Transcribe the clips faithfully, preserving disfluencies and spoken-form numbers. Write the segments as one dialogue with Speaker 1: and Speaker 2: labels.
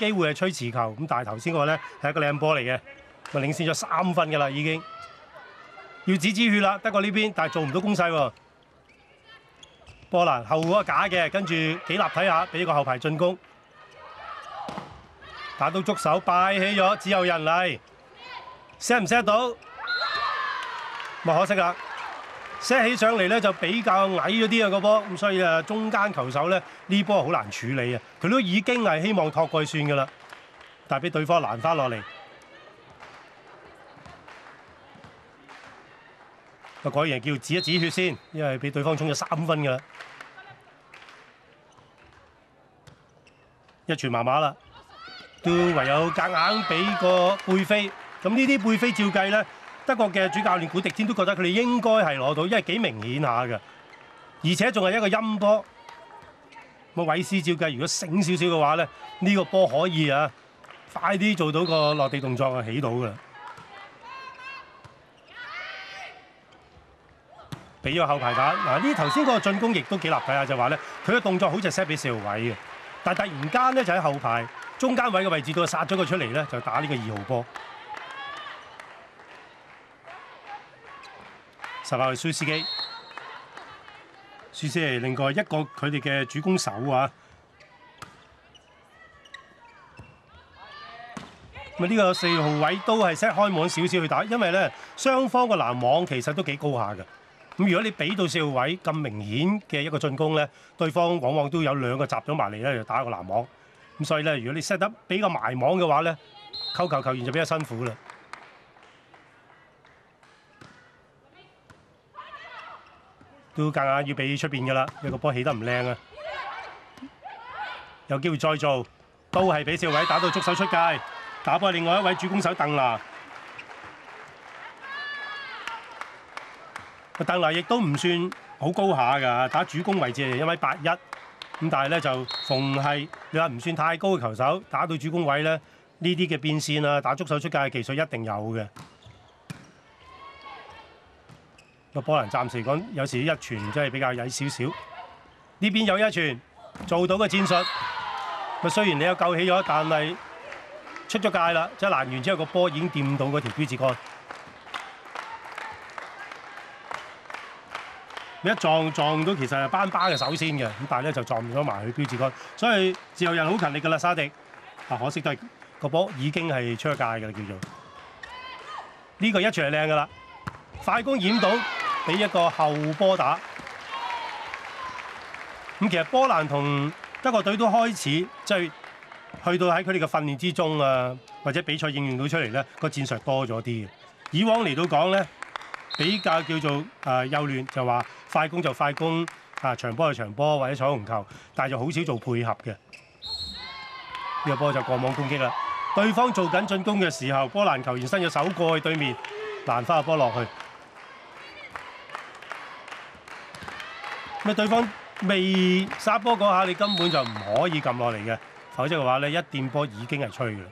Speaker 1: 機會係吹持球，咁但係頭先嗰個咧係一個靚波嚟嘅，咪領先咗三分㗎啦已經。要止止血啦，德國呢邊，但係做唔到攻勢喎。波蘭後嗰個假嘅，跟住幾立體下，俾個後排進攻，打到觸手，擺起咗，只有人嚟 set 唔 set 到？咪可惜啦 ，set 起上嚟咧就比較矮咗啲啊個波，咁所以啊中間球手咧呢波好難處理啊，佢都已經係希望托過去算㗎啦，但係俾對方攔翻落嚟。個改贏叫止一止血先，因為俾對方衝咗三分㗎啦，一傳麻麻啦，都唯有夾硬俾個背飛。咁呢啲背飛照計咧，德國嘅主教練古迪天都覺得佢哋應該係攞到，因為幾明顯下嘅，而且仲係一個陰波。咁韋斯照計，如果醒少少嘅話咧，呢、呢個波可以啊快啲做到個落地動作啊，起到㗎啦。俾咗後排打嗱，呢頭先嗰個進攻亦都幾立體啊！就話咧，佢嘅動作好似 set 俾四號位嘅，但係突然間咧就喺後排中間位嘅位置度殺咗佢出嚟咧，就打呢個二號波。十八號舒斯基，舒斯基另外一個佢哋嘅主攻手啊。咁呢個四號位都係 set 開網少少去打，因為咧雙方個攔網其實都幾高下嘅。咁如果你俾到四號位咁明顯嘅一個進攻咧，對方往往都有兩個閘咗埋嚟咧，就打個攔網。咁所以咧，如果你 set 得比較埋網嘅話咧，扣球球員就比較辛苦啦。都夾硬要俾出邊㗎啦，因為個波起得唔靚啊。有機會再做，都係俾四號位打到觸手出界，打波另外一位主攻手鄧拿。個鄧拿亦都唔算好高下㗎，打主攻位置係一米八一，咁但係咧就逢係你話唔算太高嘅球手，打到主攻位咧，呢啲嘅變線啊，打觸手出界嘅技術一定有嘅。個波蘭暫時講有時一傳真係比較曳少少，呢邊有一傳做到嘅戰術，咪雖然你有救起咗，但係出咗界啦，即係攔完之後個波已經掂到嗰條標誌桿。一撞撞到其實係班巴嘅手先嘅，咁但係咧就撞咗埋去標誌桿，所以自由人好勤力㗎啦，沙迪。啊，可惜都係個波已經係出咗界㗎啦，叫做呢、這個一傳係靚㗎啦，快攻掩到，俾一個後波打。咁其實波蘭同德國隊都開始即係、就是、去到喺佢哋嘅訓練之中啊，或者比賽應用到出嚟咧，個戰術多咗啲嘅。以往嚟到講咧，比較叫做誒、呃、幼嫩，就話快攻就快攻，啊長波就長波或者彩虹球，但係就好少做配合嘅。呢、這個波就過網攻擊啦。對方做緊進攻嘅時候，波蘭球員伸咗手過去對面，攔翻個波落去。咁啊，對方未殺波嗰下，你根本就唔可以撳落嚟嘅，否則嘅話咧，一掂波已經係吹嘅啦。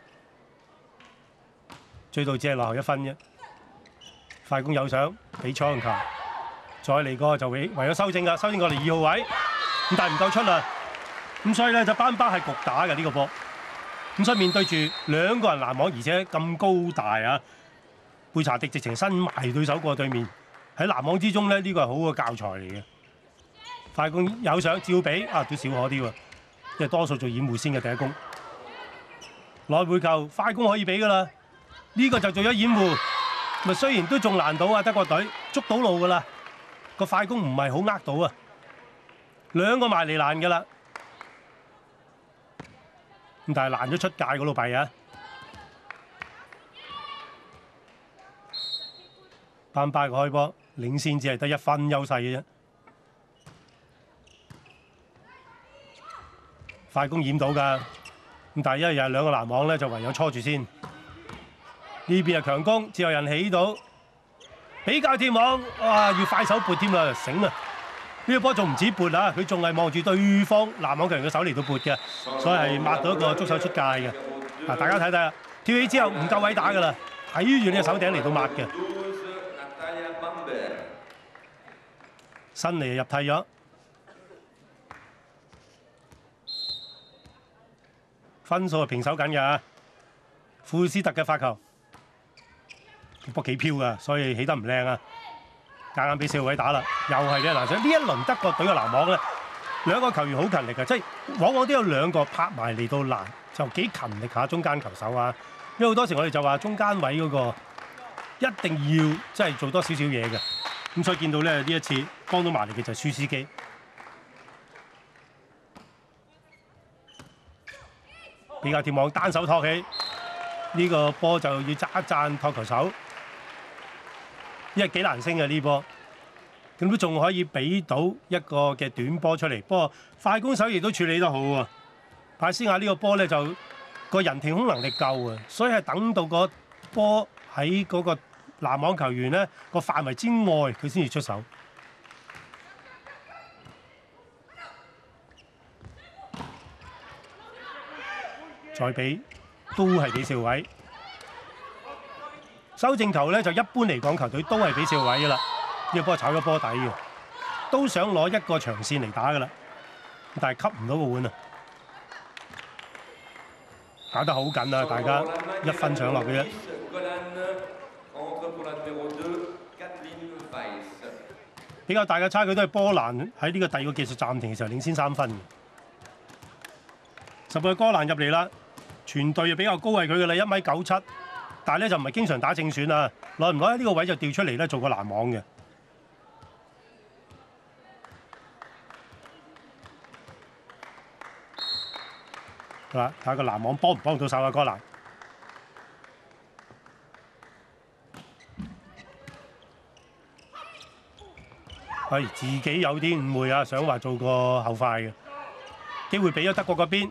Speaker 1: 追到只係落後一分啫。快攻有上，俾彩虹球，再嚟個就為為咗修正㗎，修正過嚟二號位，咁但係唔夠出啦，咁所以咧就班巴係局打嘅呢個波，咁所以面對住兩個人攔網，而且咁高大啊，貝查迪直情伸埋對手過對面，喺攔網之中咧呢個係好嘅教材嚟嘅。快攻有上照俾啊，都少可啲喎，因為多數做掩護先嘅第一攻，來回球快攻可以俾㗎啦，呢個就做咗掩護。咪雖然都仲難到啊，德國隊捉到路㗎啦，個快攻唔係好呃到啊，兩個埋嚟攔㗎啦，咁但係攔咗出界嗰度弊啊！班巴嘅開波領先只係得一分優勢嘅啫，快攻掩到㗎，咁但係因為又係兩個攔網咧，就唯有拖住先。呢邊係強攻，自由人起到，比較貼網，哇！要快手撥添啦，醒啊！呢個波仲唔止撥啊，佢仲係望住對方攔網球員嘅手嚟到撥嘅，所以係抹到一個觸手出界嘅。嗱，大家睇睇啦，跳起之後唔夠位打㗎啦，睇住你嘅手頂嚟到抹嘅。新嚟入替咗， 分數係平手緊㗎。庫斯特嘅發球，波幾飄㗎，所以起得唔靚啊！夾硬俾四號位打啦，又係俾人攔上。呢一輪德國隊嘅攔網咧，兩個球員好勤力嘅，即係往往都有兩個拍埋嚟到攔，就幾勤力下中間球手啊！因為好多時我哋就話中間位嗰個一定要即係做多少少嘢嘅，咁所以見到咧呢一次幫到埋嚟嘅就係舒斯基。比較貼網單手托起，呢、這個波就要讚一讚托球手，因為幾難升嘅呢波，咁都仲可以俾到一個嘅短波出嚟。不過快攻手亦都處理得好喎。派斯亞呢個波咧就個人停空能力夠啊，所以係等到個波喺嗰個攔網球員咧個範圍之外，佢先至出手。再俾都係俾少位，修正球咧就一般嚟講球隊都係俾少位噶啦，呢個波炒咗波底嘅，都想攞一個長線嚟打噶啦，但係吸唔到個碗啊，搞得好緊啊！大家一分上落嘅啫。比較大嘅差距都係波蘭喺呢個第二個技術暫停嘅時候領先三分。十號哥蘭入嚟啦。全隊又比較高係佢嘅啦，一米九七，但係咧就唔係經常打正選啊，耐唔耐喺呢個位就調出嚟咧做個攔網嘅。好啦，睇下個攔網幫唔幫到手啊，哥蘭。係自己有啲誤會啊，想話做個後快嘅，機會俾咗德國嗰邊。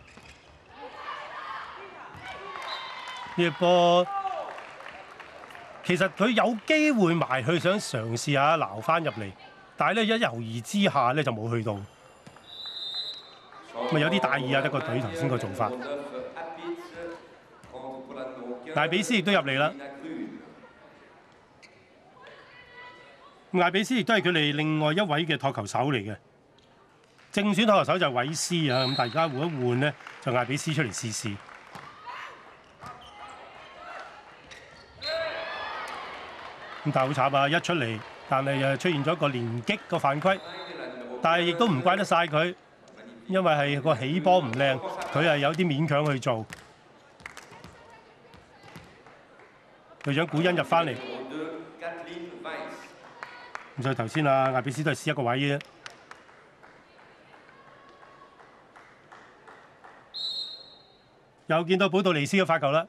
Speaker 1: 呢波其實佢有機會埋去想嘗試下撈翻入嚟，但係咧一猶豫之下咧就冇去到，咪有啲大意啊！德國隊頭先個做法，艾比斯亦都入嚟啦。艾比斯亦都係佢哋另外一位嘅托球手嚟嘅，正選托球手就係韋斯啊，咁大家換一換咧，就艾比斯出嚟試試。咁但係好慘啊！一出嚟，但係又出現咗一個連擊個犯規，但係亦都唔怪得晒佢，因為係個起波唔靚，佢係有啲勉強去做。隊長古恩入翻嚟，咁所以頭先啊，艾比斯都係試一個位嘅啫。又見到保杜尼斯嘅發球啦。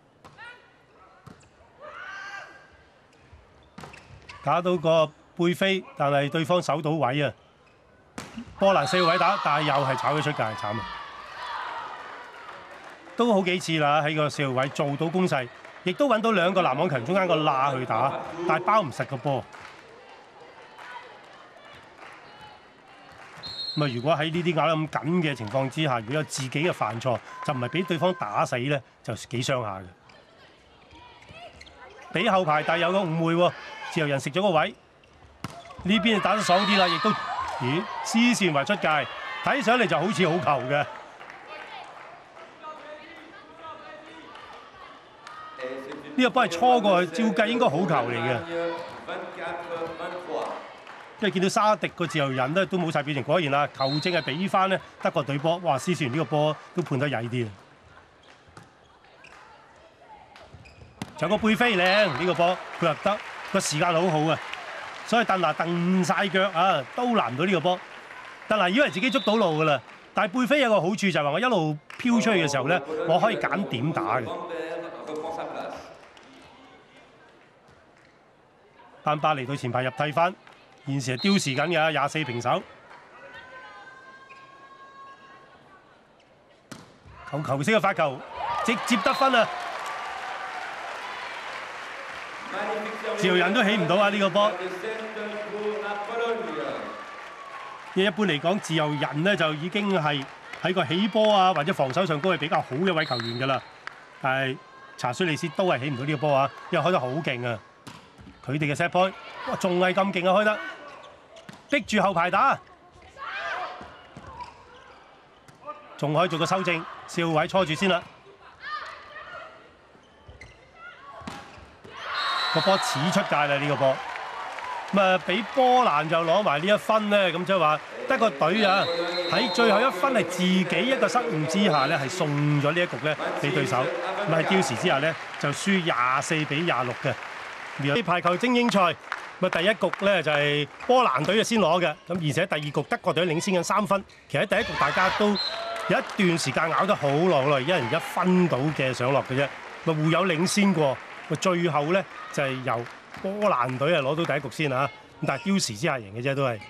Speaker 1: 打到個背飛，但係對方守到位啊！波蘭四個位打，但係又係炒咗出界，慘啊！都好幾次啦，喺個四號位做到攻勢，亦都揾到兩個攔網球中間個罅去打，但係包唔實個波。咁啊，如果喺呢啲咬得咁緊嘅情況之下，如果有自己嘅犯錯，就唔係俾對方打死咧，就幾傷下嘅。俾後排，但係有個誤會喎。自由人食咗個位，呢邊打得爽啲啦，亦都咦絲線圍出界，睇上嚟就好似好球嘅。呢個波係搓過去，照計應該好球嚟嘅。因為見到沙迪個自由人咧都冇晒表情，果然啦，球證係俾翻咧德國隊波，哇！絲線呢個波都判得曳啲啊！仲有個背飛靚，呢個波配合得。個時間好好啊，所以鄧拿蹬晒腳啊，都攔唔到呢個波。鄧拿以為自己捉到路噶啦，但係背飛有個好處就係話我一路飄出去嘅時候咧，我可以揀點打嘅。班巴嚟到前排入替翻，現時係丟時緊嘅，廿四平手。球球式嘅發球，直接得分啊！自由人都起唔到啊！呢、這個波，因為一般嚟講，自由人咧就已經係喺個起波啊或者防守上高係比較好嘅一位球員㗎啦。但係查舒利斯都係起唔到呢個波啊，因為開得好勁啊！佢哋嘅 set point， 哇，仲係咁勁啊！開得逼住後排打，仲可以做個修正，少位搓住先啦。 個波似出界啦呢個波。咁啊，俾波蘭就攞埋呢一分咧，咁即係話德國隊啊喺最後一分係自己一個失誤之下咧，係送咗呢一局咧俾對手。咁喺刁時之下咧就輸廿四比廿六嘅。呢排球精英賽，咁啊第一局咧就係波蘭隊就先攞嘅，咁而且第二局德國隊領先緊三分。其實喺第一局大家都有一段時間咬得好耐好耐，一人一分到嘅上落嘅啫，咪互有領先過。咪最後咧就係由波蘭隊啊攞到第一局先啊，咁但係刁時之下贏嘅啫，都係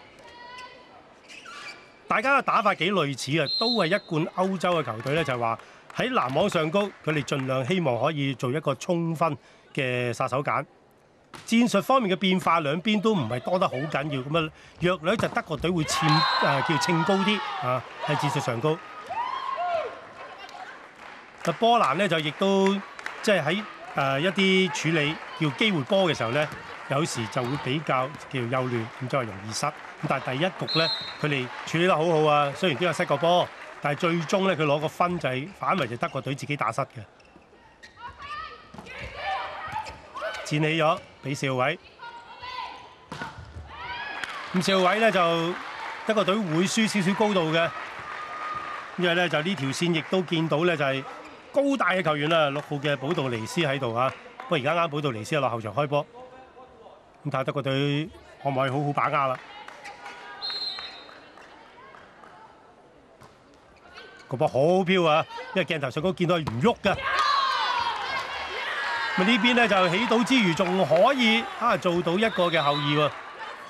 Speaker 1: 大家嘅打法幾類似啊，都係一貫歐洲嘅球隊咧，就係話喺攔網上高，佢哋盡量希望可以做一個衝分嘅殺手鐧。戰術方面嘅變化，兩邊都唔係多得好緊要，咁啊弱略就德國隊會佔誒、呃、叫稱高啲啊，喺戰術上高。啊波蘭咧就亦都即係喺誒一啲處理叫機會波嘅時候咧，有時就會比較叫幼嫩，咁就係容易失。咁但係第一局咧，佢哋處理得好好啊，雖然都有失過波，但係最終咧佢攞個分就係反為就德國隊自己打失嘅。濺起咗俾少位，咁少位咧就德國隊會輸少少高度嘅，因為咧就呢條線亦都見到咧就係高大嘅球員啦，六號嘅保杜尼斯喺度啊。不過而家啱保杜尼斯落後場開波，咁睇下德國隊可唔可以好好把握啦？個波好飄啊，因為鏡頭上高見到係唔喐㗎。咁呢邊咧就起到之餘，仲可以啊做到一個嘅後二喎。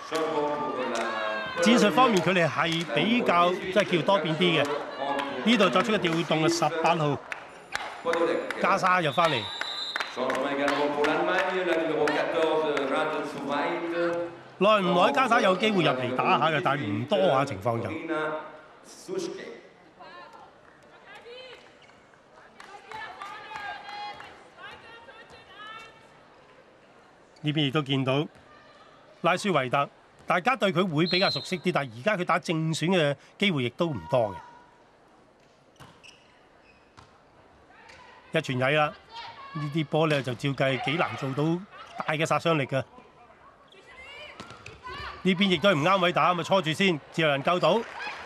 Speaker 1: 戰術方面佢哋係比較即係叫多變啲嘅。呢度作出嘅調動係十八號加沙入翻嚟。耐唔耐加沙有機會入嚟打下嘅，但係唔多下情況就。呢邊亦都見到拉舒維特，大家對佢會比較熟悉啲，但係而家佢打正選嘅機會亦都唔多嘅。一傳曳啦，呢啲波咧就照計幾難做到大嘅殺傷力嘅。呢邊亦都係唔啱位打，咪拖住先，自有人救到。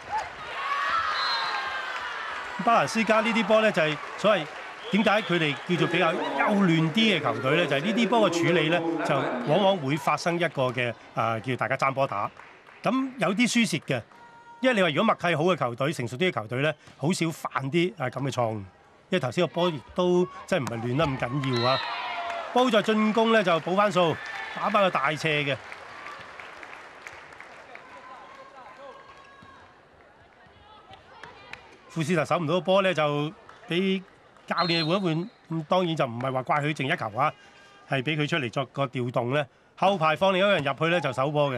Speaker 1: 巴蘭斯加呢啲波咧就係所謂。點解佢哋叫做比較幼嫩啲嘅球隊咧？就係呢啲波嘅處理咧，就往往會發生一個嘅啊、呃，叫大家爭波打。咁有啲輸蝕嘅，因為你話如果默契好嘅球隊、成熟啲嘅球隊咧，好少犯啲啊咁嘅錯誤。因為頭先個波亦都即係唔係亂得咁緊要啊。波在進攻咧就補翻數，打翻個大斜嘅。庫斯特守唔到個波咧，就俾教練換一換，咁當然就唔係話怪佢剩一球啊，係俾佢出嚟作個調動咧。後排放另一個人入去咧就守波嘅。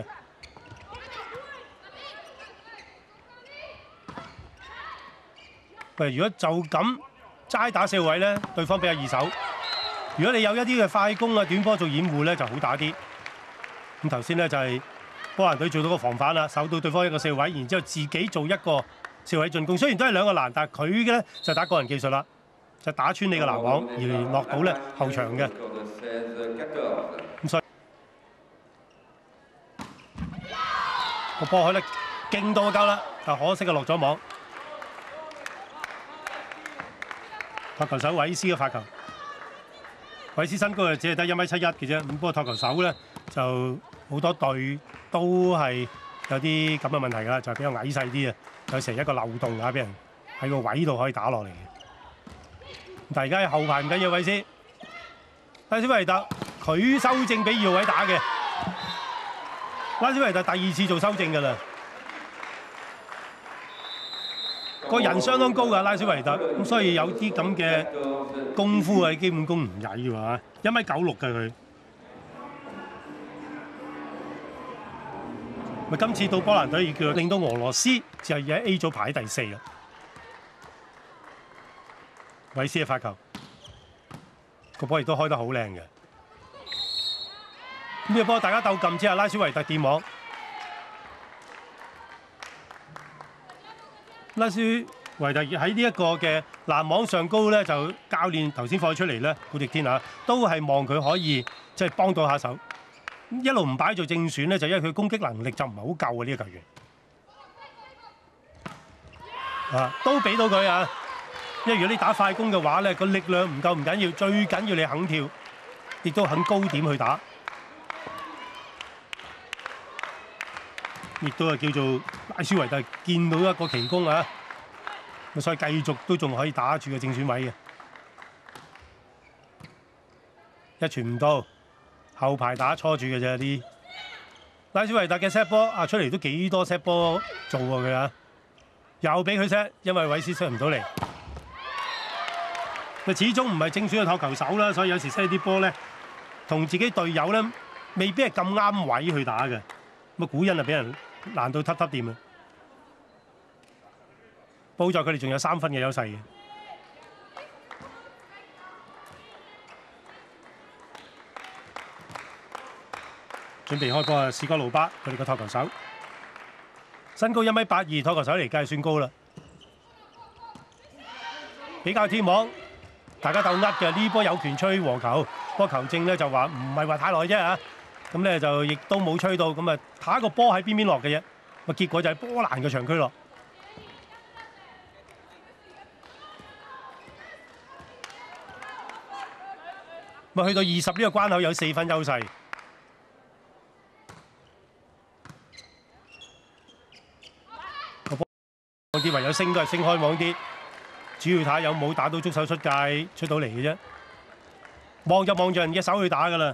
Speaker 1: 喂，如果就咁齋打四號位咧，對方比較易守。如果你有一啲嘅快攻啊、短波做掩護咧，就好打啲。咁頭先咧就係波蘭隊做到個防反啦，守到對方一個四號位，然之後自己做一個四號位進攻。雖然都係兩個欄，但係佢嘅咧就打個人技術啦。就打穿你個籃網而落到咧後場嘅，咁所以個波開得勁到夠啦，但可惜啊落咗網。托球手韋斯嘅發球，韋斯身高就只係得一米七一嘅啫，咁不過托球手咧就好多隊都係有啲咁嘅問題㗎，就係比較矮細啲啊，有時一個漏洞啊，俾人喺個位度可以打落嚟嘅。但係而家後排唔緊要位先，拉斯維特佢修正俾二號位打嘅，拉斯維特第二次做修正㗎啦，個人相當高㗎拉斯維特，咁所以有啲咁嘅功夫啊，基本功唔曳㗎嘛，一米九六㗎佢。咪今次到波蘭隊，叫令到俄羅斯就係喺 A 組排喺第四啦。韋斯嘅發球，個波亦都開得好靚嘅。呢個波大家鬥撳之下，拉斯維特電網，拉斯維特喺呢一個嘅攔網上高咧，就教練頭先放佢出嚟咧，古迪天啊，都係望佢可以即係幫到下手。一路唔擺做正選咧，就因為佢攻擊能力就唔係好夠啊！呢、這個球員啊，都俾到佢啊！因為如果你打快攻嘅話咧，個力量唔夠唔緊要，最緊要你肯跳，亦都肯高點去打，亦都係叫做拉舒維特見到一個奇功啊！所以繼續都仲可以打住個正選位嘅，一傳唔到，後排打搓住嘅啫啲。拉舒維特嘅 set 波啊，出嚟都幾多 set 波做喎佢啊，又俾佢 set，因為韋斯 set 唔到嚟。佢始終唔係正選嘅托球手啦，所以有時 set 啲波咧，同自己隊友咧未必係咁啱位去打嘅。咁啊，古恩啊俾人難到揼揼掂啊！好在佢哋仲有三分嘅優勢嘅。準備開波啊！史哥魯巴佢哋個托球手，身高一米八二，托球手嚟計算高啦。比較天網，大家鬥呃嘅呢波有權吹和球，不過球證咧就話唔係話太耐啫嚇。咁咧就亦都冇吹到，咁啊下一個波喺邊邊落嘅啫。咁結果就係波蘭嘅長區落。咁去到二十呢個關口有四分優勢，個波網啲唯有升都係升開網啲，主要睇下有冇打到觸手出界出到嚟嘅啫。望就望住人嘅手去打㗎啦，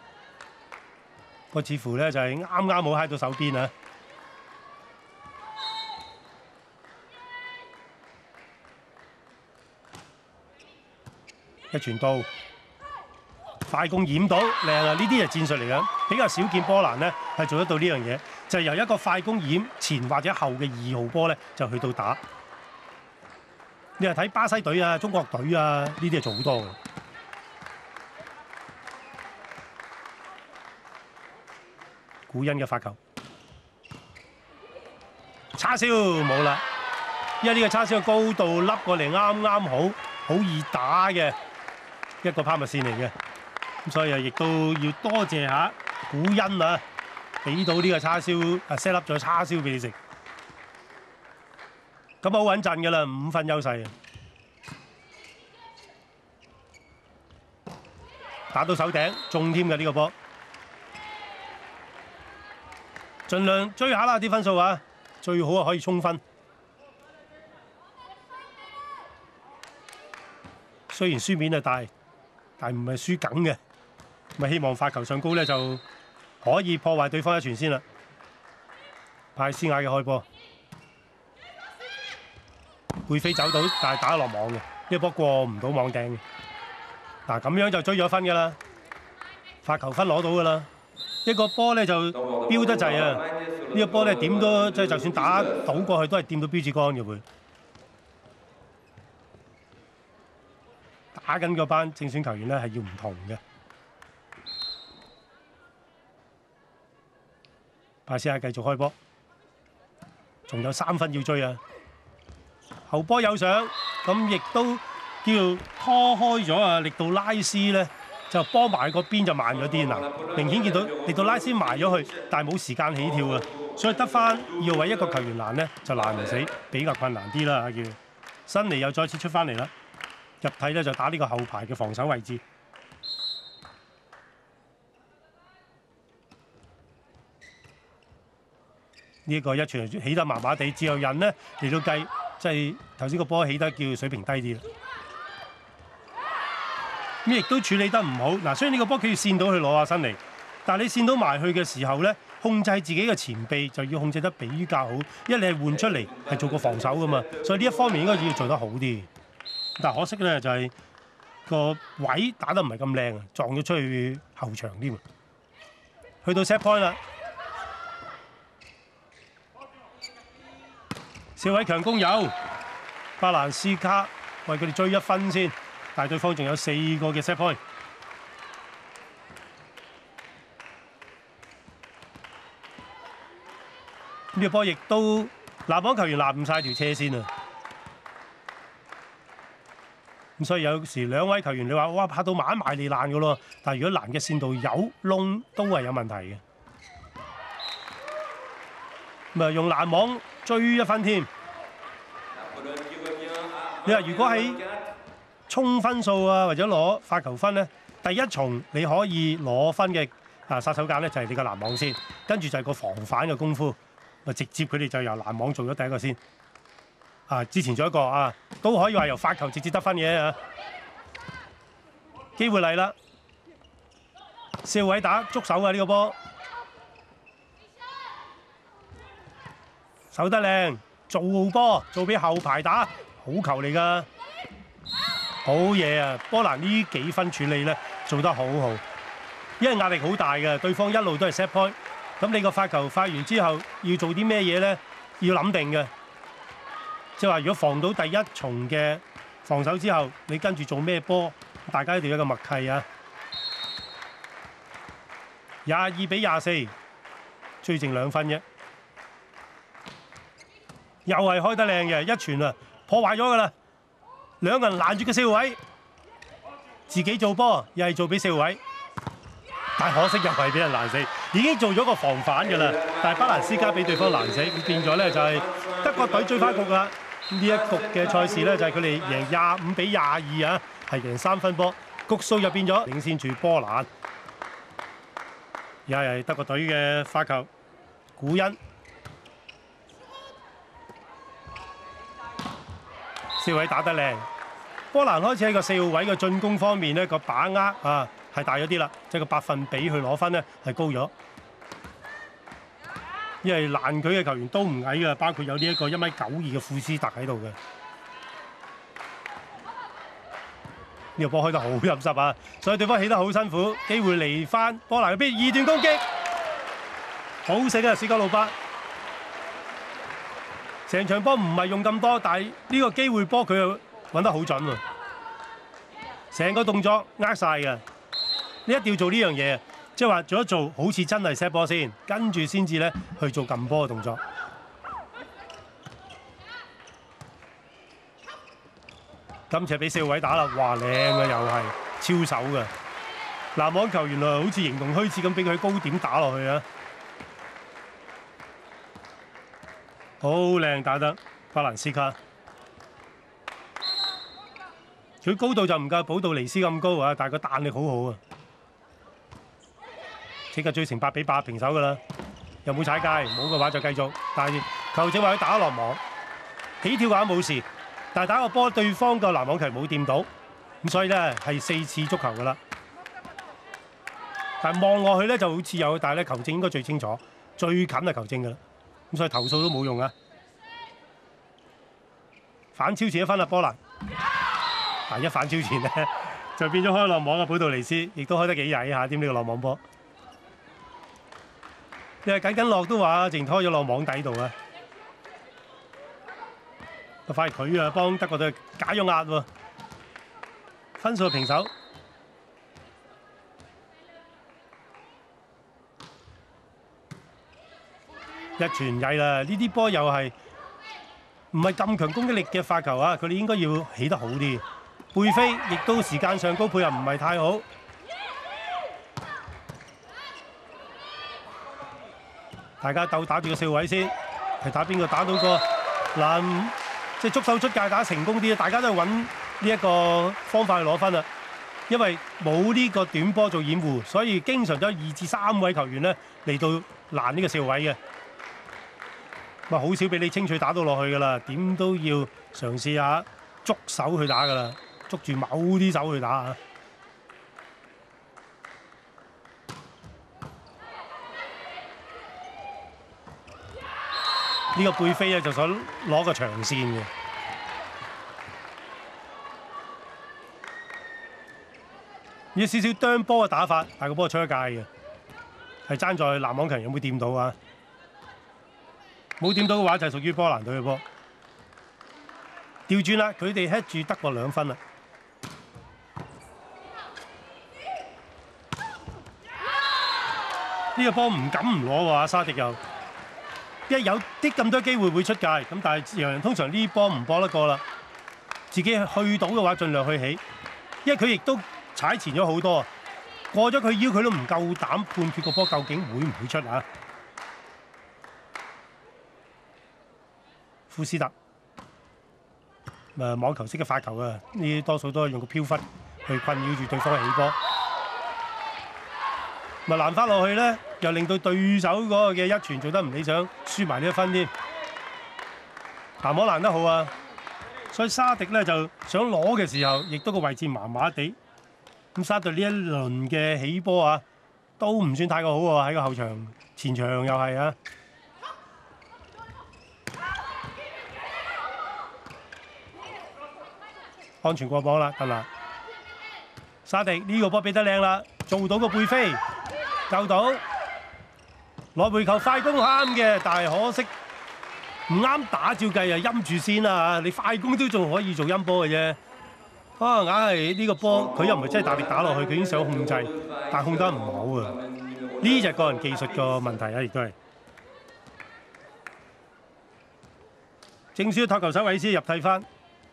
Speaker 1: 個似乎咧就係啱啱冇揩到手邊啊！一傳到。快攻掩到靚啊！呢啲係戰術嚟嘅，比較少見波蘭咧係做得到呢樣嘢，就係、是、由一個快攻掩前或者後嘅二號波咧就去到打。你係睇巴西隊啊、中國隊啊呢啲係做好多嘅。古恩嘅發球，叉燒冇啦，因為呢個叉燒嘅高度笠過嚟啱啱好，好易打嘅一個拋物線嚟嘅。所以啊，亦都要多謝下古恩啊，俾到呢個叉燒啊 set up 咗叉燒俾你食，咁好穩陣㗎啦，五分優勢啊！打到手頂中添嘅呢個波，盡量追下啦啲分數啊，最好啊可以衝分。雖然輸面係大，但唔係輸梗嘅。咪希望發球上高咧就可以破壞對方一傳先啦。派斯亞嘅開波，背飛走到，但係打落網嘅，呢個波過唔到網頂嘅。嗱咁樣就追咗分㗎啦，發球分攞到㗎啦。一個波咧就飆得滯啊！呢個波咧點都即係就算打倒過去都係掂到標誌杆嘅會。打緊嗰班正選球員咧係要唔同嘅。派斯亞繼續開波，仲有三分要追啊！後波有上，咁亦都叫拖開咗啊！力度拉斯咧就幫埋嗰邊就慢咗啲嗱，明顯見到力度拉斯埋咗去，但係冇時間起跳啊，所以得翻二號位一個球員攔咧就攔唔死，比較困難啲啦。阿叫辛尼又再次出翻嚟啦，入體咧就打呢個後排嘅防守位置。呢一個一傳起得麻麻地，自由人咧嚟到計，即係頭先個波起得叫水平低啲啦。咁亦都處理得唔好。嗱，雖然呢個波佢要跣到去攞下身嚟，但係你跣到埋去嘅時候咧，控制自己嘅前臂就要控制得比較好，因為你係換出嚟係做個防守噶嘛，所以呢一方面應該要做得好啲。但係可惜咧就係個位打得唔係咁靚啊，撞咗出去後場添啊。去到 set point 啦。少位強攻有，巴蘭斯卡為佢哋追一分先，但係對方仲有四個嘅 set point。呢個波亦都攔網球員攔唔晒條車先啊！ 咁所以有時兩位球員你話哇拍到埋埋你爛嘅咯，但係如果欄嘅線度有窿都係有問題嘅。咁啊用攔網追一分添。你話如果喺衝分數啊或者攞發球分咧，第一重你可以攞分嘅啊殺手鐧咧就係你個攔網先，跟住就係個防反嘅功夫，咪直接佢哋就由攔網做咗第一個先。啊！之前仲有一個啊，都可以話由發球直接得分嘅啊！機會嚟啦，四號位打捉手啊！呢個波守得靚，做波做俾後排打，好球嚟㗎，好嘢啊！波蘭呢幾分處理咧做得好好，因為壓力好大嘅，對方一路都係 set point， 咁你個發球發完之後要做啲咩嘢咧？要諗定嘅。即係話，如果防到第一重嘅防守之後，你跟住做咩波？大家一定要有一個默契啊！廿二比廿四，追剩兩分啫。又係開得靚嘅，一傳啊，破壞咗㗎啦！兩個人攔住個四號位，自己做波，又係做俾四號位。但可惜又係俾人攔死，已經做咗個防反㗎啦。但係巴蘭斯加俾對方攔死，咁變咗咧就係德國隊追翻局啦。呢一局嘅賽事咧就係佢哋贏廿五比廿二啊，係贏三分波，局數又變咗領先住波蘭。又係德國隊嘅發球，古恩四號位打得靚。波蘭開始喺個四號位嘅進攻方面咧個把握啊係大咗啲啦，即係個百分比去攞分咧係高咗。因為攔佢嘅球員都唔矮嘅，包括有呢一個一米九二嘅庫斯特喺度嘅。呢個波開得好陰濕啊，所以對方起得好辛苦。機會嚟翻波蘭嗰邊二段攻擊，好醒啊！史哥魯巴，成場波唔係用咁多，但係呢個機會波佢又揾得好準喎。成個動作呃晒嘅，你一定要做呢樣嘢。即係話做一做好似真係 set 波先，跟住先至咧去做撳波嘅動作。今次俾四號位打啦，哇靚啊，又係超手嘅。籃網球原來好似形同虛設咁，俾佢高點打落去啊！好靚打得巴蘭斯卡，佢高度就唔夠保杜尼斯咁高啊，但係個彈力好好啊！即刻追成八比八平手㗎啦，有冇踩界？冇嘅話就繼續。但係球證話佢打落網，起跳嘅話冇事，但係打個波對方個籃網球冇掂到，咁所以咧係四次足球㗎啦。但係望落去咧就好似有，但係咧球證應該最清楚，最近係球證㗎啦。咁所以投訴都冇用啊！反超前一分啦，波蘭。但一反超前咧就變咗開落網嘅保杜尼斯，亦都開得幾曳下添呢個落網波。你係緊緊落都話，淨拖咗落網底度啊！反而佢啊幫德國隊解咗壓喎，分數平手。一傳曳啦，呢啲波又係唔係咁強攻擊力嘅發球啊？佢哋應該要起得好啲，背飛亦都時間上高配合唔係太好。大家鬥打住個四號位先，係打邊個打到個嗱，即係捉手出界打成功啲，大家都係揾呢一個方法去攞分啦。因為冇呢個短波做掩護，所以經常都有二至三位球員咧嚟到攔呢個四號位嘅。咪好少俾你清脆打到落去㗎啦，點都要嘗試下捉手去打㗎啦，捉住某啲手去打啊！呢個背飛咧就想攞個長線嘅，有少少啄波嘅打法，但係個波出咗界嘅，係爭在籃網球員有冇掂到啊？冇掂到嘅話就係屬於波蘭隊嘅波。調轉啦，佢哋 head 住德國兩分啦。呢個波唔敢唔攞喎，阿沙迪又。因為有啲咁多機會會出界，咁但係洋人通常呢波唔波得過啦。 自己去到嘅話，盡量去起，因為佢亦都踩前咗好多，過咗佢腰，佢都唔夠膽判決個波究竟會唔會出啊？庫斯特，誒網球式嘅發球啊，呢啲多數都係用個飄忽去困擾住對方嘅起波。咪攔翻落去咧，又令到對手嗰個嘅一傳做得唔理想，輸埋呢一分添。藍網攔得好啊，所以沙迪咧就想攞嘅時候，亦都個位置麻麻地。咁沙迪呢一輪嘅起波啊，都唔算太過好喎，喺個後場、前場又係啊。安全過網啦，得啦。沙迪呢個波俾得靚啦，做到個背飛。救到攞背球快攻啱嘅，但係可惜唔啱打，照計啊陰住先啦。你快攻都仲可以做陰波嘅啫。啊，硬係呢個波佢又唔係真係大力打落去，佢已經想控制，但控得唔好啊。呢就係個人技術個問題啊，亦都係。正選托球手韋斯入替翻。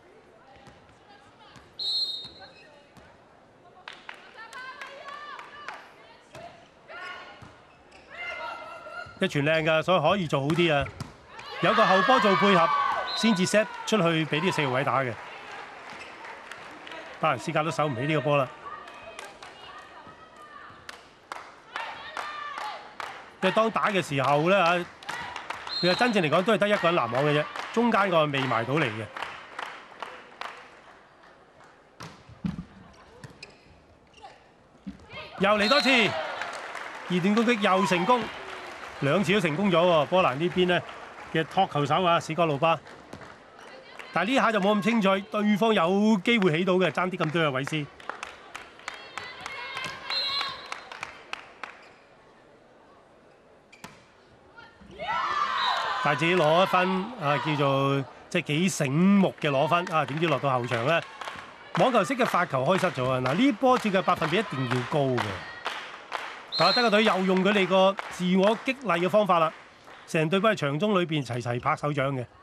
Speaker 1: 一傳靚㗎，所以可以做好啲啊！有個後波做配合，先至 set 出去俾呢個四號位打嘅。巴蘭斯卡都守唔起呢個波啦。即係當打嘅時候咧嚇，其實真正嚟講都係得一個人攔網嘅啫，中間個未埋到嚟嘅。又嚟多次，二段攻擊又成功。兩次都成功咗喎，波蘭呢邊咧嘅托球手啊，史哥魯巴，但係呢下就冇咁清楚，對方有機會起到嘅，爭啲咁多嘅韋斯。但係自己攞一分啊，叫做即係幾醒目嘅攞分啊，點知落到後場咧，網球式嘅發球開失咗啊！嗱，呢波照計百分比一定要高嘅。啊！德國隊又用佢哋個自我激勵嘅方法啦，成隊都喺場中裏邊齊齊拍手掌嘅。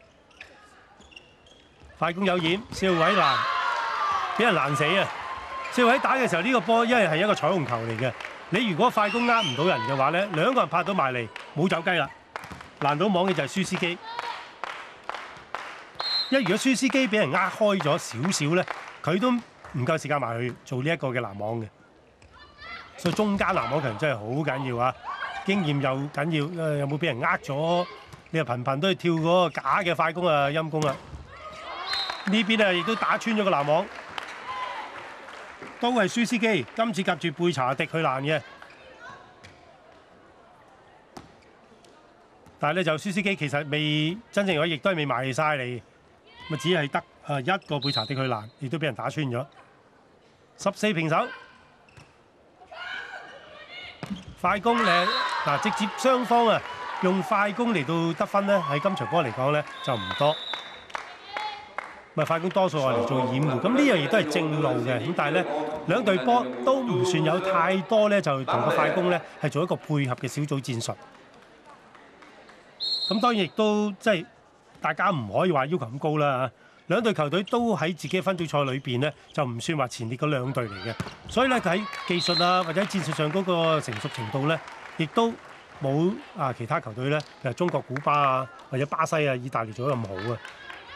Speaker 1: 快攻有險，四號位攔，俾人攔死啊！四號位打嘅時候，呢個波因為係一個彩虹球嚟嘅，你如果快攻呃唔到人嘅話咧，兩個人拍到埋嚟冇走雞啦，攔到網嘅就係舒斯基。因為如果舒斯基俾人呃開咗少少咧，佢都唔夠時間埋去做呢一個嘅攔網嘅。所以中間攔網球真係好緊要啊！經驗又緊要，誒有冇俾人呃咗？你又頻頻都係跳嗰個假嘅快攻啊，陰功啦！呢邊啊亦都打穿咗個攔網，都係舒斯基，今次夾住貝查迪去攔嘅。但係咧就舒斯基其實未真正我亦都係未埋晒嚟，咪只係得啊一個貝查迪去攔，亦都俾人打穿咗。十四平手。快攻咧，嗱直接雙方啊用快攻嚟到得分咧，喺今場波嚟講咧就唔多。咪快攻多數係嚟做掩護，咁呢樣嘢都係正路嘅。咁但係咧兩隊波都唔算有太多咧，就同個快攻咧係做一個配合嘅小組戰術。咁當然亦都即係大家唔可以話要求咁高啦嚇。兩隊球隊都喺自己嘅分組賽裏邊咧，就唔算話前列嗰兩隊嚟嘅，所以咧喺技術啊或者戰術上嗰個成熟程度咧，亦都冇啊其他球隊咧，譬如中國、古巴啊或者巴西啊、意大利做得咁好啊。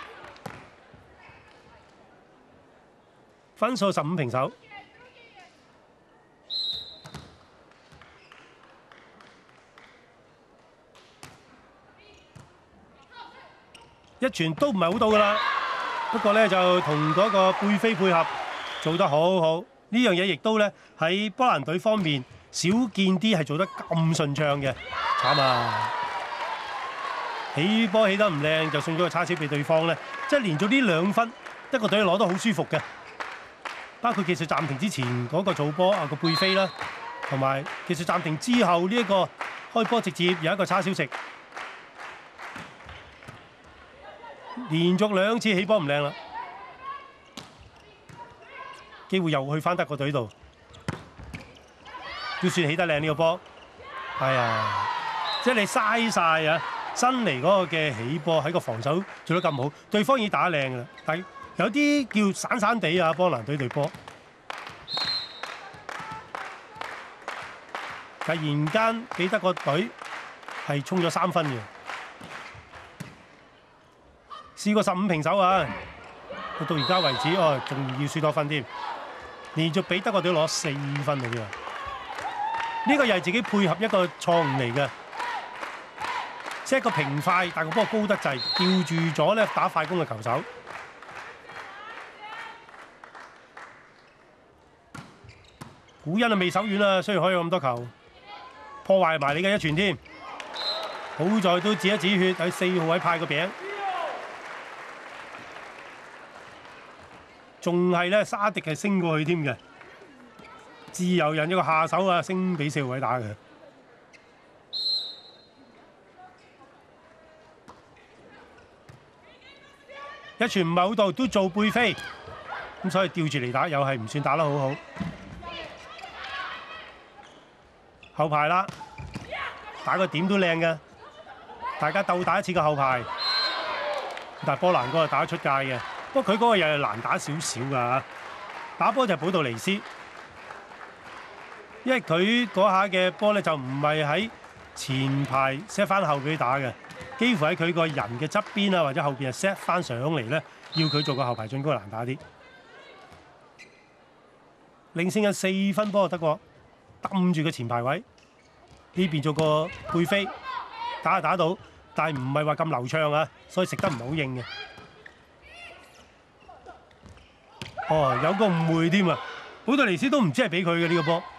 Speaker 1: 分數十五平手，一傳都唔係好到㗎啦。不過咧就同嗰個背飛配合做得好好，呢樣嘢亦都咧喺波蘭隊方面少見啲係做得咁順暢嘅，慘啊！起波起得唔靚就送咗個叉燒俾對方咧，即係連續呢兩分，一個隊攞得好舒服嘅，包括技術暫停之前嗰個做波啊個背飛啦，同埋技術暫停之後呢一個開波直接有一個叉燒食。連續兩次起波唔靚啦，機會又去翻德國隊度，都算起得靚呢個波。哎呀，即係你嘥晒啊！新嚟嗰個嘅起波喺個防守做得咁好，對方已經打靚㗎啦，但係有啲叫散散地啊，波蘭隊隊波。突然間俾得個隊係衝咗三分嘅，試過十五平手啊！到而家為止，哦，仲要輸多分添，連續俾得個隊攞四分嚟嘅。呢個又係自己配合一個錯誤嚟嘅，即係個平快，但個波高得滯，吊住咗咧打快攻嘅球手。古恩啊未手軟啊，雖然可以有咁多球。破壞埋你嘅一傳添，好在都止一止血喺四號位派個餅，仲係咧沙迪係升過去添嘅，自由人一個下手啊，升俾四號位打嘅，一傳唔係好到，都做背飛，咁所以吊住嚟打又係唔算打得好好。後排啦，打個點都靚嘅，大家鬥打一次個後排。但係波蘭嗰個打得出界嘅，不過佢嗰個又係難打少少㗎。打波就係保杜尼斯，因為佢嗰下嘅波咧就唔係喺前排 set 翻後俾佢打嘅，幾乎喺佢個人嘅側邊啊或者後邊啊 set 翻上嚟咧，要佢做個後排進攻難打啲。領先緊四分波就得過。揼住個前排位，呢邊做個背飛，打就打到，但係唔係話咁流暢啊，所以食得唔係好應嘅。哦，有個誤會添啊！保杜尼斯都唔知係俾佢嘅呢個波，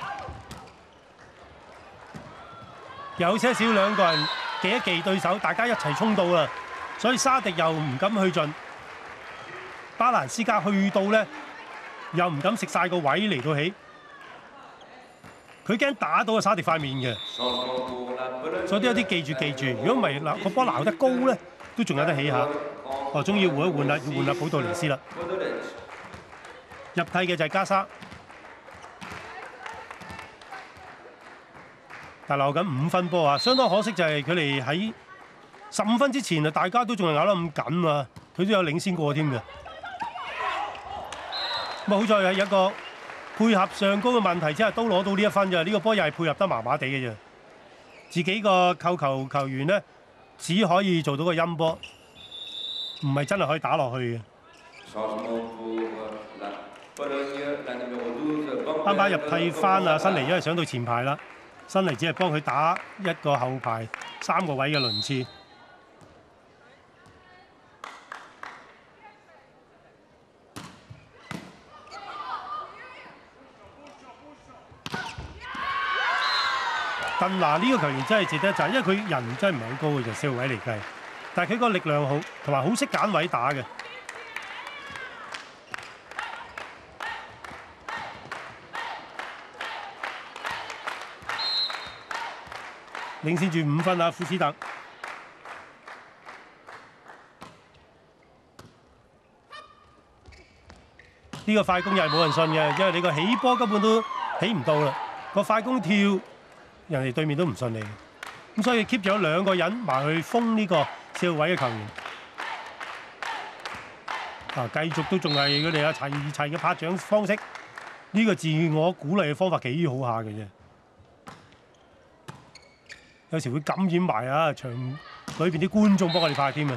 Speaker 1: 有些少兩個人記一記對手，大家一齊衝到啦，所以沙迪又唔敢去盡，巴蘭斯加去到咧又唔敢食晒個位嚟到起。佢驚打到個沙迪塊面嘅，所以都有啲記住記住。如果唔係嗱個波撈得高咧，都仲有得起下。哦，終於換一換啦，要換啦保杜尼斯啦。入替嘅就係加沙，但係留緊五分波啊！相當可惜就係佢哋喺十五分之前啊，大家都仲係咬得咁緊啊，佢都有領先過添嘅。咁啊，好在係有一個配合上高嘅問題之下，都攞到呢一分啫。呢個波又係配合得麻麻地嘅啫。自己個扣球球員咧，只可以做到個陰波，唔係真係可以打落去嘅。班巴入替翻啊，新尼因為上到前排啦，新尼只係幫佢打一個後排三個位嘅輪次。鄧拿呢個球員真係值得讚，因為佢人真係唔係好高嘅，就四號位嚟計，但係佢個力量好，同埋好識揀位打嘅。領先住五分啊，庫斯特。呢個快攻又係冇人信嘅，因為你個起波根本都起唔到啦，個快攻跳。人哋對面都唔信你，咁所以 keep 咗兩個人埋去封呢個四號位嘅球員。啊，繼續都仲係佢哋啊齊齊嘅拍掌方式，呢、這個自我鼓勵嘅方法幾好下嘅啫。有時會感染埋啊場裏邊啲觀眾幫我哋拍添啊。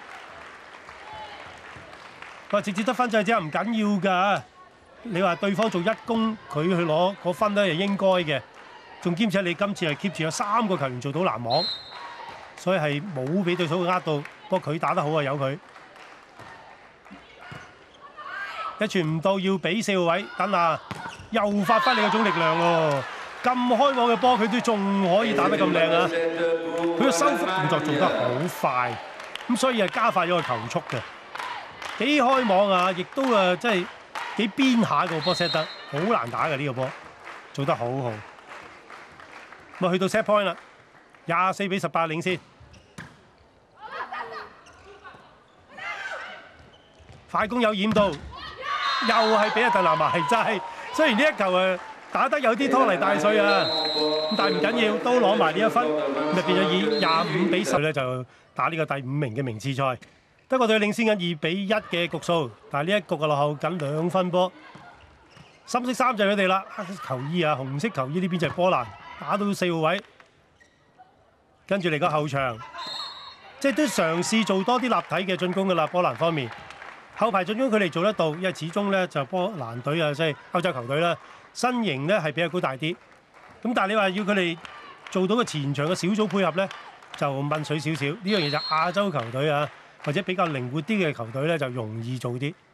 Speaker 1: 話直接得分制啫，唔緊要㗎。你話對方做一攻，佢去攞嗰分咧係應該嘅。仲兼且你今次係 keep 住有三個球員做到攔網，所以係冇俾對手呃到。不過佢打得好啊，由佢一傳唔到要俾四號位，等下又發揮你嗰種力量喎。咁開網嘅波佢都仲可以打得咁靚啊！佢個收腹動作做得好快，咁所以係加快咗個球速嘅。幾開網啊，亦都誒即係幾邊下個波 set 得好難打嘅呢個波，做得好好。咁啊，去到 set point 啦，廿四比十八領先。快攻有掩到，又係俾阿鄧拿埋齋。雖然呢一球誒打得有啲拖泥帶水啊，咁但係唔緊要，都攞埋呢一分，咁就變咗以廿五比十咧就打呢個第五名嘅名次賽。 德國隊領先緊二比一嘅局數，但係呢一局嘅落後緊兩分波。深色衫就係佢哋啦，黑色球衣啊，紅色球衣呢邊就係波蘭，打到四號位，跟住嚟個後場，即係都嘗試做多啲立體嘅進攻㗎啦。波蘭方面後排進攻佢哋做得到，因為始終咧就波蘭隊啊，即係歐洲球隊啦，身形咧係比較高大啲。咁但係你話要佢哋做到個前場嘅小組配合咧，就問水少少。呢樣嘢就亞洲球隊啊，或者比較靈活啲嘅球隊咧，就容易做啲。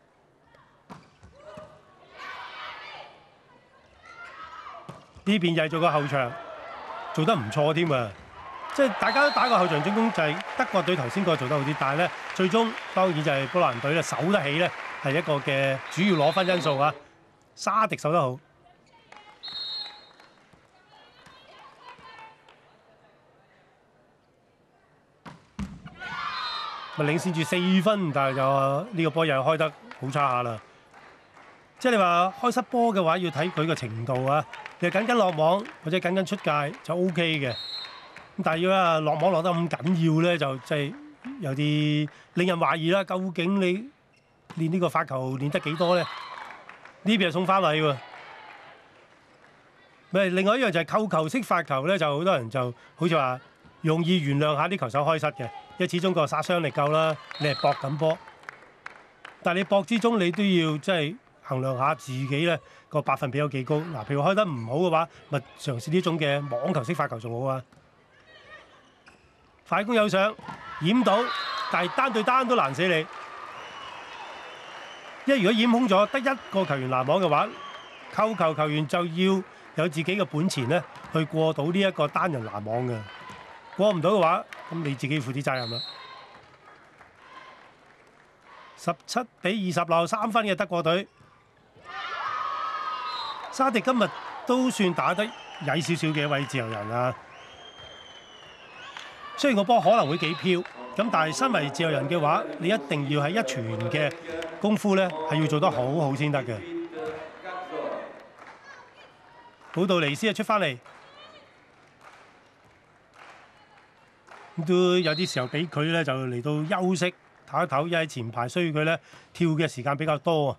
Speaker 1: 呢邊又係做個後場，做得唔錯添啊！即係大家都打過後場進攻，就係德國隊頭先個做得好啲，但係咧最終當然就係波蘭隊咧守得起咧，係一個嘅主要攞分因素啊！沙迪守得好，咪領先住四分，但係就呢個波又開得好差下啦。即係你話開失波嘅話，要睇佢個程度啊！你係緊緊落網或者緊緊出界就 O K 嘅，咁但係要啊落網落得咁緊要咧，就即係有啲令人懷疑啦。究竟你練呢個發球練得幾多咧？呢邊係送翻嚟喎。咪另外一樣就係扣球式發球咧，就好多人就好似話容易原諒下啲球手開失嘅，因為始終個殺傷力夠啦，你係搏緊波，但係你搏之中你都要即係衡量下自己咧個百分比有幾高。嗱，譬如開得唔好嘅話，咪嘗試呢種嘅網球式發球仲好啊。快攻有上，掩到，但係單對單都難死你。因為如果掩空咗，得一個球員攔網嘅話，扣球球員就要有自己嘅本錢咧，去過到呢一個單人攔網嘅。過唔到嘅話，咁你自己負啲責任啦。十七比二十落後三分嘅德國隊。沙迪今日都算打得曳少少嘅一位自由人啊，雖然個波可能會幾飄，咁但係身為自由人嘅話，你一定要喺一傳嘅功夫咧係要做得好好先得嘅。普杜尼斯啊出翻嚟，都有啲時候俾佢咧就嚟到休息唞一唞，因為前排需要佢咧跳嘅時間比較多啊。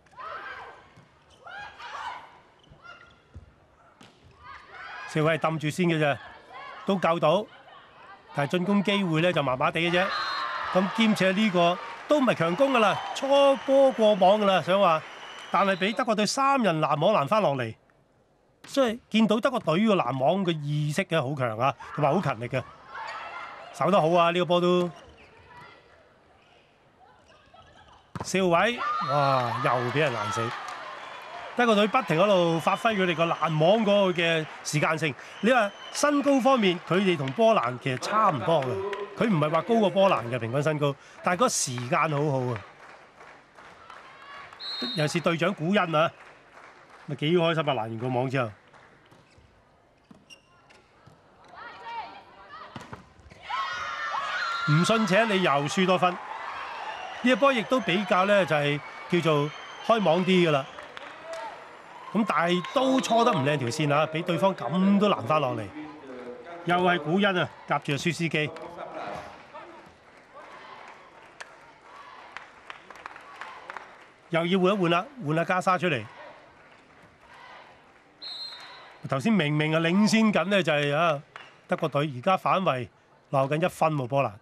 Speaker 1: 四位係揼住先嘅啫，都救到，但係進攻機會咧就麻麻地嘅啫。咁兼且呢個都唔係強攻㗎啦，初波過網㗎啦，想話，但係俾德國隊三人攔網攔翻落嚟，所以見到德國隊個攔網嘅意識嘅好強啊，同埋好勤力嘅，守得好啊！呢個波都四號位，哇，又俾人攔死。德國隊不停喺度發揮佢哋個攔網嗰個嘅時間性。你話身高方面，佢哋同波蘭其實差唔多嘅，佢唔係話高過波蘭嘅平均身高，但係嗰個時間好好啊。尤其是隊長古恩啊，咪幾開心啊！攔完個網之後，唔信且你又輸多分。呢一波亦都比較咧，就係叫做開網啲㗎啦。咁但係都搓得唔靚條線啊！俾對方咁都攔翻落嚟，又係古恩啊，夾住個舒斯基，又要換一換啦，換下加沙出嚟。頭先明明係領先緊咧，就係啊德國隊，而家反為落緊一分喎，波蘭。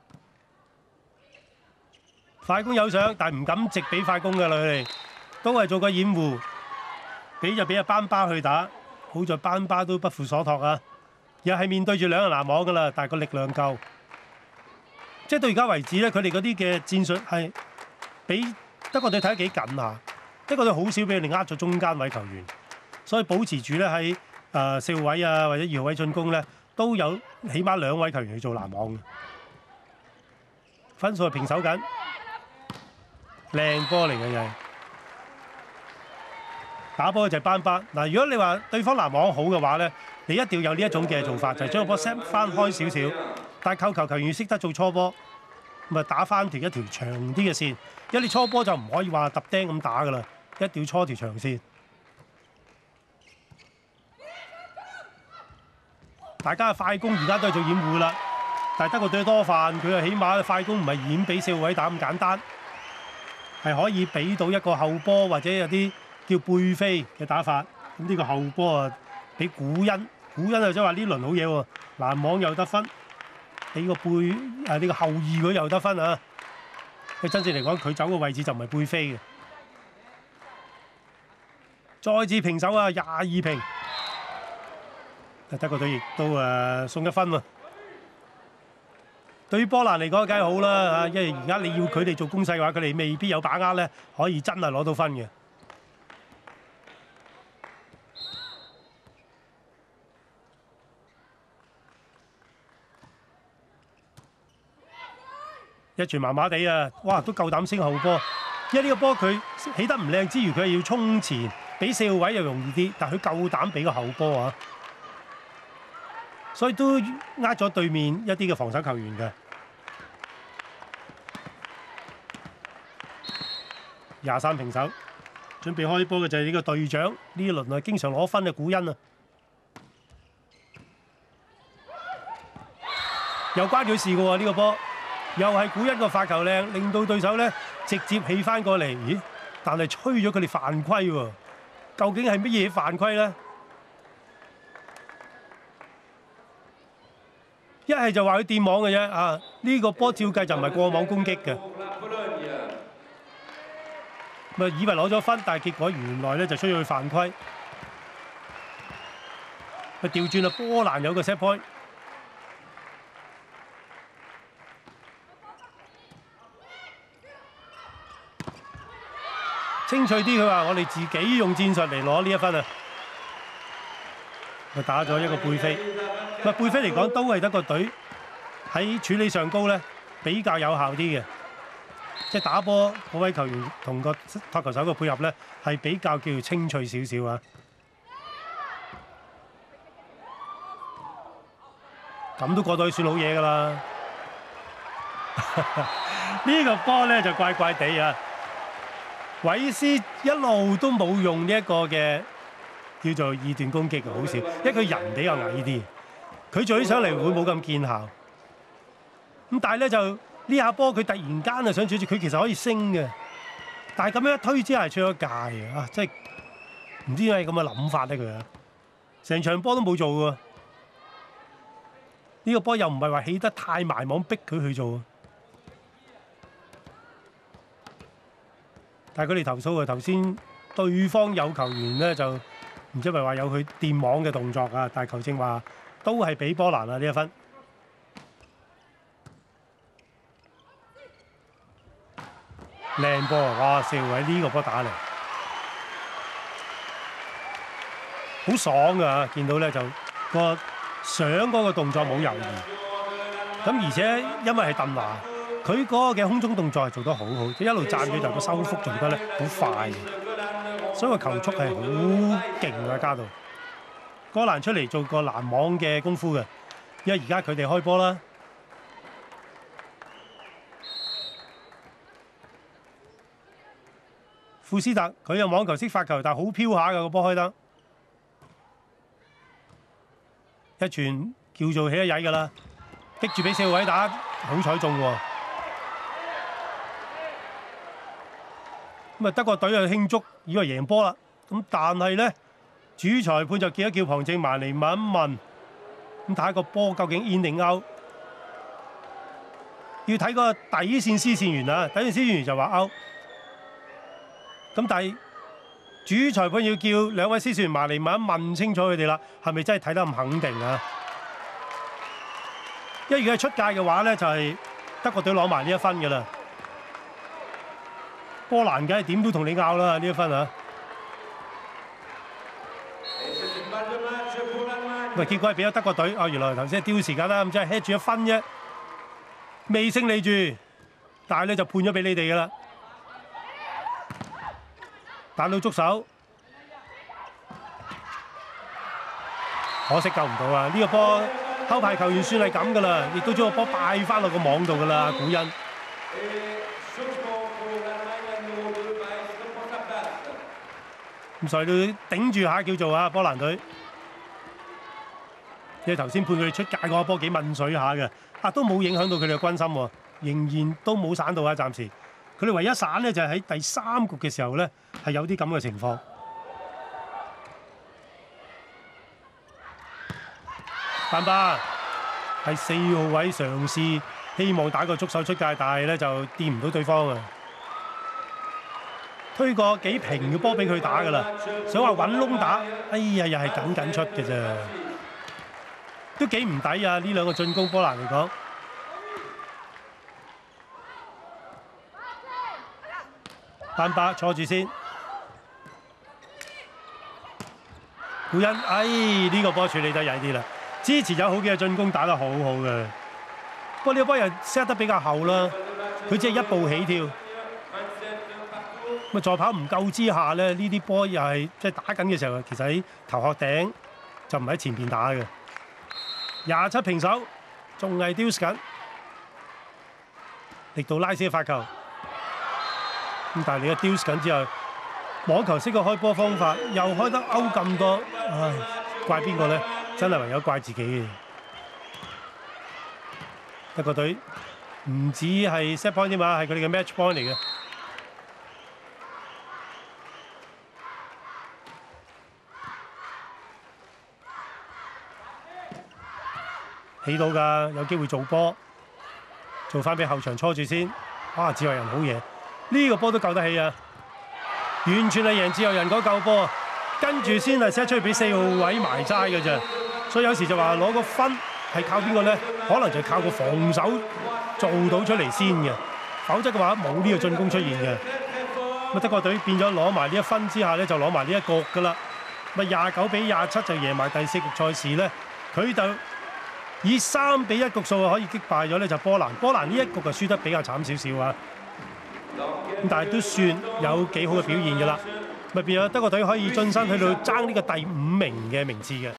Speaker 1: 快攻有上，但係唔敢直俾快攻㗎啦，佢哋都係做個掩護。俾就俾阿班巴去打，好在班巴都不負所託啊！又係面對住兩人攔網㗎啦，但係個力量夠，即係到而家為止咧，佢哋嗰啲嘅戰術係比德國隊睇得幾緊下，德國隊好少俾佢哋呃咗中間位球員，所以保持住咧喺誒四號位啊或者二號位進攻咧，都有起碼兩位球員去做攔網嘅，分數係平手緊，靚波嚟嘅又係。打波就係班巴嗱，如果你話對方攔網好嘅話咧，你一定要有呢一種嘅做法，就係將個波 set 翻開少少。但係扣球球員要識得做初波，咪打翻條一條長啲嘅線，因為你初波就唔可以話揼釘咁打㗎啦，一定要搓條長線。大家嘅快攻而家都係做掩護啦， 但係德國隊多飯，佢又起碼快攻唔係演俾四號位打咁簡單，係可以俾到一個後波或者有啲叫背飛嘅打法。咁呢個後波啊，俾古恩，古恩啊即係話呢輪好嘢喎，攔網又得分，俾個背啊呢個後二佢又得分啊！佢真正嚟講，佢走個位置就唔係背飛嘅。再次平手啊，廿二平。德國隊亦都誒送一分喎。對於波蘭嚟講，梗係好啦嚇，因為而家你要佢哋做攻勢嘅話，佢哋未必有把握咧，可以真係攞到分嘅。一傳麻麻地啊！哇，都夠膽升後波，因為呢個波佢起得唔靚之餘，佢係要衝前，俾四號位又容易啲，但係佢夠膽俾個後波啊！所以都呃咗對面一啲嘅防守球員嘅。廿三平手，準備開波嘅就係呢個隊長，呢一輪啊經常攞分嘅古恩啊，又關佢事嘅喎呢個波。又係古恩個發球靚，令到對手咧直接起翻過嚟。咦？但係吹咗佢哋犯規喎。究竟係乜嘢犯規咧？一係就話佢掂網嘅啫啊！呢個波照計就唔係過網攻擊嘅。咪以為攞咗分，但係結果原來咧就需要佢犯規。咪調轉啦，波蘭有個 set point。清脆啲，佢話我哋自己用戰術嚟攞呢一分啊！佢打咗一個背飛，咪背飛嚟講都係德國隊喺處理上高咧比較有效啲嘅，即係打波嗰位球員同個托球手嘅配合咧係比較叫做清脆少少啊！咁都過到去算好嘢㗎啦！呢個波咧就怪怪地啊！韋斯一路都冇用呢一個嘅叫做二段攻擊，好少，因為佢人比較矮啲，佢做起上嚟會冇咁見效。咁但係咧就呢下波佢突然間啊想處置，佢其實可以升嘅，但係咁樣一推之下係出咗界嘅啊！即係唔知點解咁嘅諗法咧佢啊，成場波都冇做喎。呢個波又唔係話起得太埋網逼佢去做。但係佢哋投訴啊，頭先對方有球員咧就唔知係咪話有佢掂網嘅動作啊，但係球證話都係俾波蘭啊呢一分。靚波啊！哇，四號位呢個波打嚟，好爽㗎！見到咧就個上嗰個動作冇猶豫，咁而且因為係鄧華。佢嗰個嘅空中動作係做得好好，即一路讚佢就個收腹做得咧好快，所以個球速係好勁嘅加到。哥蘭出嚟做個攔網嘅功夫嘅，因為而家佢哋開波啦。庫斯特佢有網球識發球，但係好飄下嘅個波開得，一傳叫做起一曳㗎啦，逼住俾四號位打，好彩中喎。咁啊，德國隊啊慶祝，以為贏波啦。咁但係咧，主裁判就叫一叫旁證埋嚟問一問，咁睇下個波究竟 in 定 out，要睇個底線絲線員啊，底線絲線員就話 out。咁但係主裁判要叫兩位絲線員埋嚟問一問清楚佢哋啦，係咪真係睇得咁肯定啊？因為如果係出界嘅話咧，就係德國隊攞埋呢一分㗎啦。波蘭梗係點都同你拗啦呢一分啊！喂，結果係俾咗德國隊啊！原來頭先係丟時間啦，咁即係 head 住一分啫，未勝利住，但係咧就判咗俾你哋噶啦，彈到捉手，可惜救唔到啊！呢個波後排球員算係咁噶啦，亦都將個波拜翻落個網度噶啦，古恩。咁所以都頂住下叫做啊波蘭隊， 因為頭先判佢哋出界嗰個波幾問水下嘅，啊都冇影響到佢哋嘅軍心喎，仍然都冇散到啊！暫時佢哋唯一散咧就係喺第三局嘅時候咧係有啲咁嘅情況。班巴係四號位嘗試希望打個觸手出界，但係咧就掂唔到對方啊！推個幾平嘅波俾佢打㗎啦，想話揾窿打，哎呀又係緊緊出嘅啫，都幾唔抵啊！呢兩個進攻波蘭嚟講，班巴坐住先，古恩，哎呢、呢個波處理得曳啲啦。之前有好幾個進攻打得好好嘅，不過呢個波又 set 得比較後啦，佢只係一步起跳。咁再跑唔夠之下咧，呢啲波又係即係打緊嘅時候，其實喺頭殼頂就唔喺前邊打嘅。廿七平手，仲係丟緊，力度拉斯嘅發球。咁但係你一丟緊之後，網球識個開波方法，又開得勾咁多，唉，怪邊個咧？真係唯有怪自己嘅。德國隊唔止係 set point 啫嘛，係佢哋嘅 match point 嚟嘅。起到㗎，有機會做波，做翻俾後場搓住先。哇！自由人好嘢，呢、這個波都救得起啊！完全係贏自由人嗰嚿波，跟住先係 set 出去俾四號位埋齋嘅啫。所以有時就話攞個分係靠邊個咧？可能就係靠個防守做到出嚟先嘅，否則嘅話冇呢個進攻出現嘅。咁德國隊變咗攞埋呢一分之下咧，就攞埋呢一局㗎啦。咪廿九比廿七就贏埋第四局賽事咧，佢就以三比一局數可以擊敗咗咧就波蘭。波蘭呢一局就輸得比較慘少少啊，咁但係都算有幾好嘅表現㗎啦。咪變咗德國隊可以晉身去到爭呢個第五名嘅名次嘅。